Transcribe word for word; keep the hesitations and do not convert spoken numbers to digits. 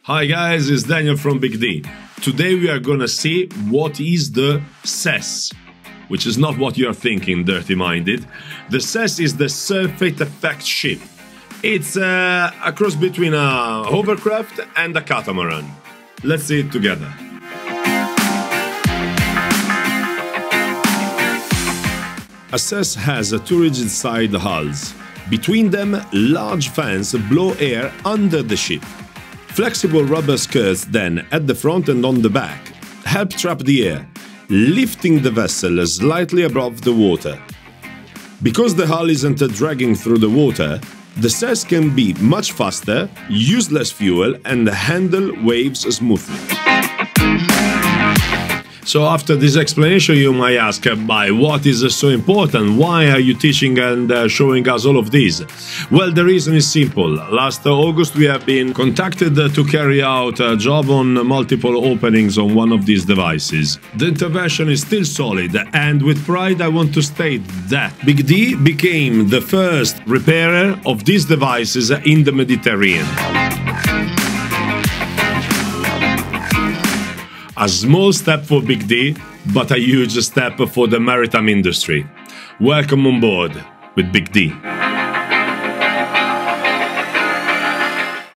Hi guys, it's Daniel from Big D. Today we are gonna see what is the S E S, which is not what you're thinking, dirty-minded. The S E S is the Surface Effect Ship. It's uh, a cross between a hovercraft and a catamaran. Let's see it together. A S E S has two rigid side hulls. Between them, large fans blow air under the ship. Flexible rubber skirts then, at the front and on the back, help trap the air, lifting the vessel slightly above the water. Because the hull isn't dragging through the water, the S E S can be much faster, use less fuel and handle waves smoothly. So after this explanation you might ask, by what is so important? Why are you teaching and uh, showing us all of this? Well, the reason is simple. Last August we have been contacted uh, to carry out a job on multiple openings on one of these devices. The intervention is still solid, and with pride I want to state that Big D became the first repairer of these devices in the Mediterranean. A small step for Big D, but a huge step for the maritime industry. Welcome on board with Big D.